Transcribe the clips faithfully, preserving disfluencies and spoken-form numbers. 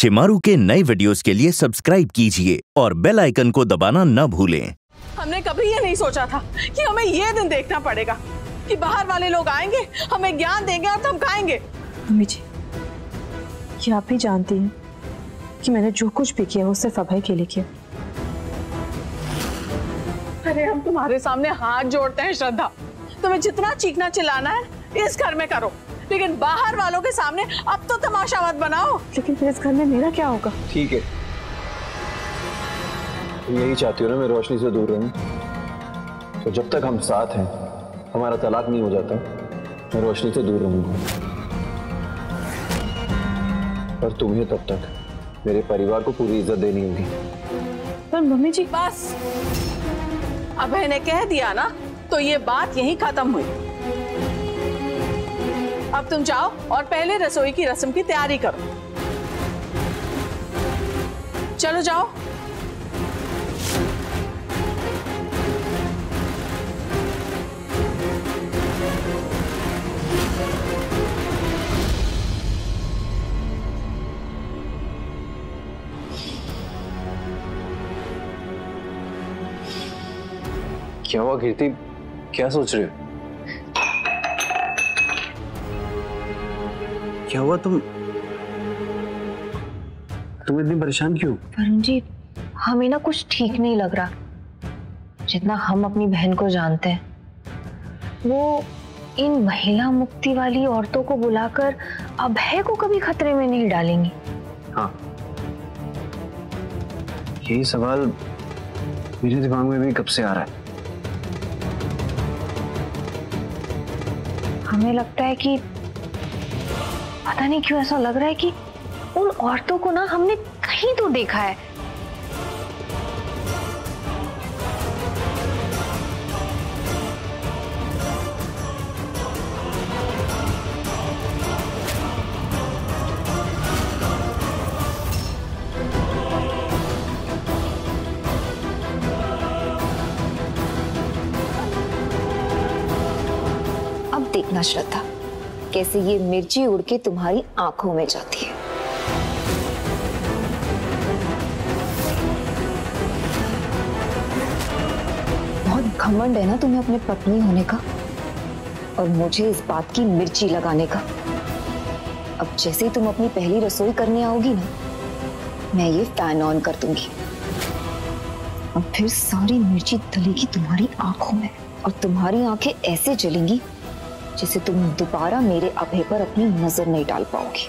शेमारू के नए वीडियोस के लिए सब्सक्राइब कीजिए और बेल आइकन को दबाना न भूलें। हमने कभी ये नहीं सोचा था कि हमें ये दिन देखना पड़ेगा कि बाहर वाले लोग आएंगे, हमें ज्ञान देंगे और धमकाएंगे। मम्मी जी, ये आप भी जानती हैं कि मैंने जो कुछ भी किया वो सिर्फ अभय के लिए किया। अरे हम तुम्हारे सामने हाथ जोड़ते हैं श्रद्धा, तुम्हें जितना चीखना चिल्लाना है इस घर में करो, लेकिन बाहर वालों के सामने अब तो तमाशा मत बनाओ। लेकिन फिर इस घर में मेरा क्या होगा? ठीक है, तुम यही चाहती हो ना मैं रोशनी से दूर रहूं, तो जब तक हम साथ हैं, हमारा तलाक नहीं हो जाता, मैं रोशनी से दूर रहूंगा। पर तुम्हें तब तक मेरे परिवार को पूरी इज्जत देनी होगी। पर मम्मी जी, बस अभय ने कह दिया ना, तो ये बात यहीं खत्म हुई। अब तुम जाओ और पहले रसोई की रस्म की तैयारी करो। चलो जाओ। क्या हुआ कीर्ति, क्या सोच रहे हो? क्या हुआ, तुम तुम इतनी परेशान क्यों? वरुण जी, हमें ना कुछ ठीक नहीं लग रहा। जितना हम अपनी बहन को जानते हैं, वो इन महिला मुक्ति वाली औरतों को बुलाकर अभय को कभी खतरे में नहीं डालेंगी। हाँ, यही सवाल मेरे दिमाग में भी कब से आ रहा है। हमें लगता है कि पता नहीं क्यों ऐसा लग रहा है कि उन औरतों को ना हमने कहीं तो देखा है। अब देखना श्रद्धा, कैसे ये मिर्ची उड़ के तुम्हारी आंखों में जाती है। बहुत घमंड है ना तुम्हें अपने पत्नी होने का, और मुझे इस बात की मिर्ची लगाने का। अब जैसे ही तुम अपनी पहली रसोई करने आओगी ना, मैं ये फैन ऑन कर दूंगी, और फिर सारी मिर्ची तलेगी तुम्हारी आंखों में, और तुम्हारी आंखें ऐसे जलेंगी जिसे तुम दोबारा मेरे अभय पर अपनी नजर नहीं डाल पाओगी।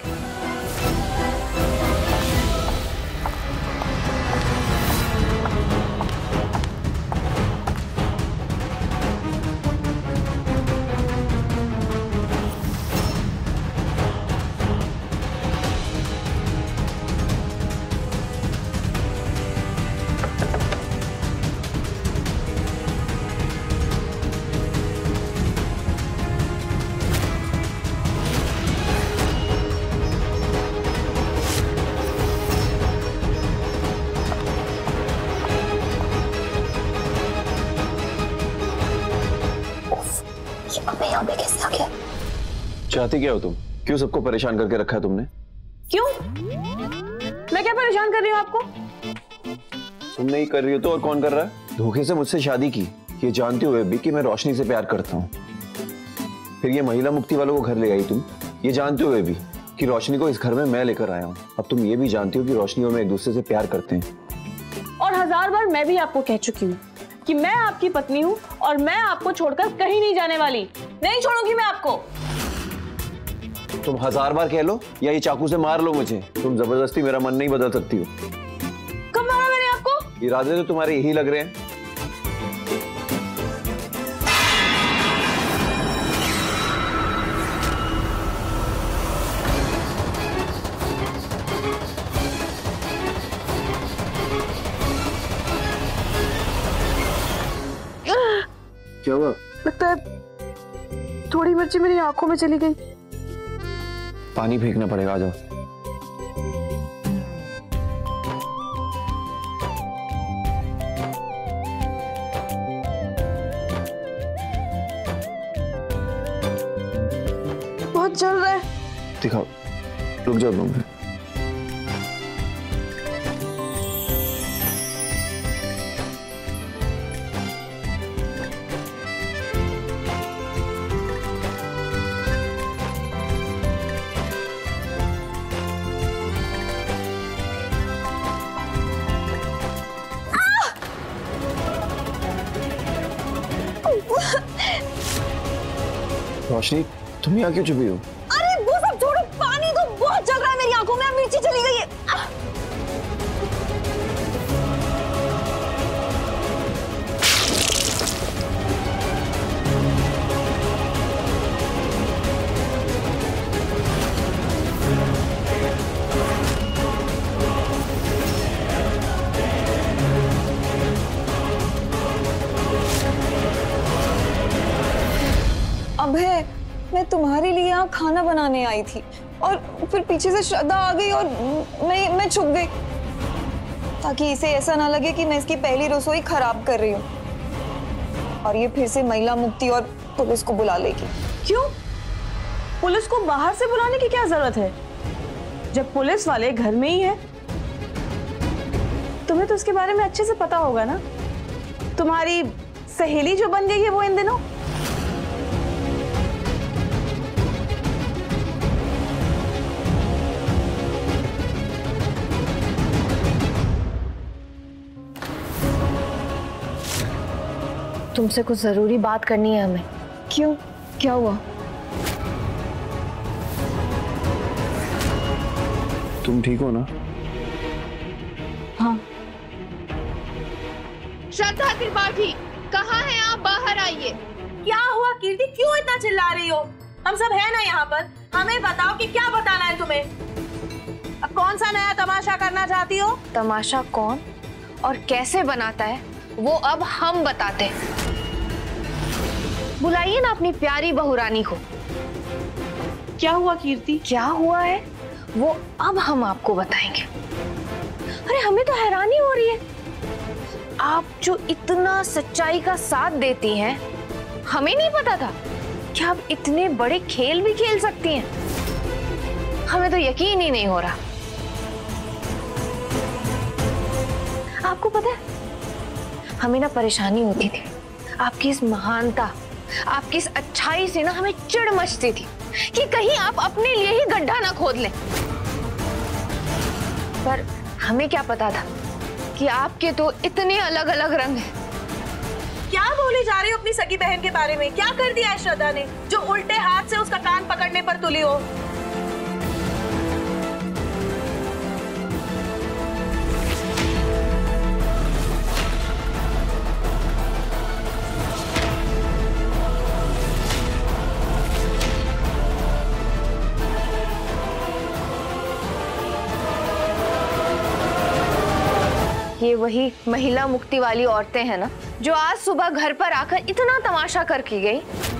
चाहती क्या हो तुम? क्यों सबको परेशान करके रखा है तुमने? क्यों? मैं क्या परेशान कर रही हूँ आपको? तुम नहीं कर रही हो तो और कौन कर रहा है? धोखे से मुझसे शादी की, ये जानते हुए भी कि मैं रोशनी से प्यार करता हूँ। फिर ये महिला मुक्ति वालों को घर ले आई तुम, ये जानते हुए भी कि रोशनी को इस घर में मैं लेकर आया हूँ। अब तुम ये भी जानती हो कि रोशनी और मैं एक दूसरे से प्यार करते हैं। और हजार बार मैं भी आपको कह चुकी हूँ कि मैं आपकी पत्नी हूँ और मैं आपको छोड़कर कहीं नहीं जाने वाली। नहीं छोड़ूंगी मैं आपको। तुम हजार बार कह लो या ये चाकू से मार लो मुझे, तुम जबरदस्ती मेरा मन नहीं बदल सकती हो। कब मारा मैंने आपको? इरादे तो तुम्हारे यही लग रहे हैं। क्या हुआ? लगता है थोड़ी मिर्ची मेरी आंखों में चली गई। पानी फेंकना पड़ेगा, आ जाओ। बहुत जल रहा है। दिखाओ, रुक जाओ दो मिनट। रोशनी तुम यहाँ क्यों छुपी हो? अरे वो सब छोड़ो, पानी तो बहुत जल रहा है मेरी आंखों में, मिर्ची चली गई है। अबे मैं तुम्हारे लिए यहाँ खाना बनाने आई थी और फिर पीछे से श्रद्धा आ गई और मैं मैं छुप गई ताकि इसे ऐसा ना लगे कि मैं इसकी पहली रसोई खराब कर रही हूँ और ये फिर से महिला मुक्ति और पुलिस को बुला लेगी। क्यों? पुलिस को बाहर से बुलाने की क्या जरूरत है जब पुलिस वाले घर में ही है? तुम्हें तो उसके बारे में अच्छे से पता होगा ना। तुम्हारी सहेली जो बन गई है वो इन दिनों। तुमसे कुछ जरूरी बात करनी है हमें। क्यों, क्या हुआ? तुम ठीक हो ना? हाँ। श्रद्धा त्रिपाठी, कहाँ हैं आप? बाहर आइए। क्या हुआ कीर्ति, क्यों इतना चिल्ला रही हो? हम सब है ना यहाँ पर, हमें बताओ कि क्या बताना है तुम्हें। अब कौन सा नया तमाशा करना चाहती हो? तमाशा कौन और कैसे बनाता है वो अब हम बताते हैं। बुलाइए ना अपनी प्यारी बहुरानी को। क्या हुआ कीर्ति? क्या हुआ है वो अब हम आपको बताएंगे। अरे हमें तो हैरानी हो रही है, आप जो इतना सच्चाई का साथ देती हैं, हमें नहीं पता था कि आप इतने बड़े खेल भी खेल सकती हैं। हमें तो यकीन ही नहीं हो रहा। आपको पता है हमें ना परेशानी होती थी, आपकी इस महानता, आपकी इस अच्छाई से ना हमें चिढ़ मचती थी कि कहीं आप अपने लिए ही गड्ढा ना खोद लें। पर हमें क्या पता था कि आपके तो इतने अलग अलग रंग हैं। क्या बोली जा रही हो अपनी सगी बहन के बारे में? क्या कर दिया है श्रद्धा ने जो उल्टे हाथ से उसका कान पकड़ने पर तुली हो? ये वही महिला मुक्ति वाली औरतें हैं ना जो आज सुबह घर पर आकर इतना तमाशा करके गई।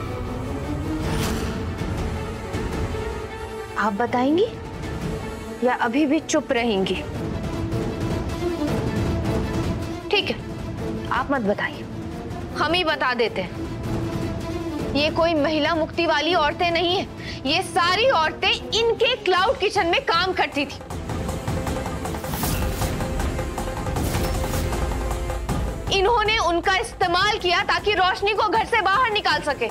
आप बताएंगी या अभी भी चुप रहेंगी? ठीक है, आप मत बताइए, हम ही बता देते हैं। ये कोई महिला मुक्ति वाली औरतें नहीं है, ये सारी औरतें इनके क्लाउड किचन में काम करती थी। इन्होंने उनका इस्तेमाल किया ताकि रोशनी को घर से बाहर निकाल सके।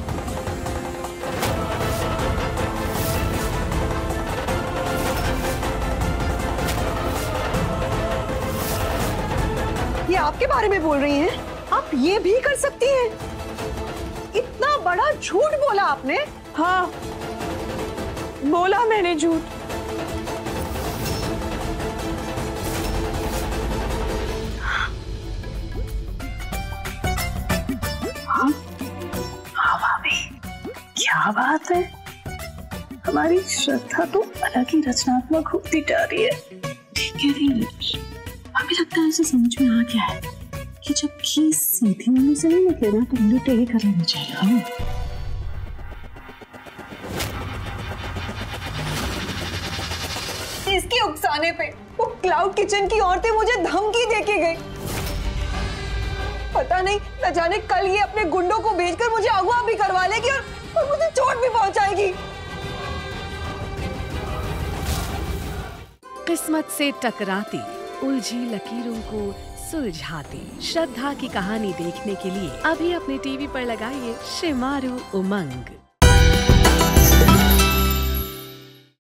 ये आपके बारे में बोल रही हैं? आप ये भी कर सकती हैं? इतना बड़ा झूठ बोला आपने। हाँ, बोला मैंने झूठ। क्या बात है, हमारी श्रद्धा तो अलग ही रचनात्मक होती जा रही है। ठीक है रही, हमें लगता है ऐसे समझ में आ गया है कि जब की सीधी होने से नहीं निकले ना तो उल्टे ही कर लेना चाहिए। हाँ? इसके उकसाने पे वो क्लाउड किचन की औरतें मुझे धमकी देके गई। पता नहीं न जाने कल ये अपने गुंडों को भेजकर मुझे अगवा भी करवा लेगी और, और मुझे चोट भी पहुंचाएगी। किस्मत से टकराती उलझी लकीरों को सुलझाती श्रद्धा की कहानी देखने के लिए अभी अपने टीवी पर लगाइए शेमारू उमंग।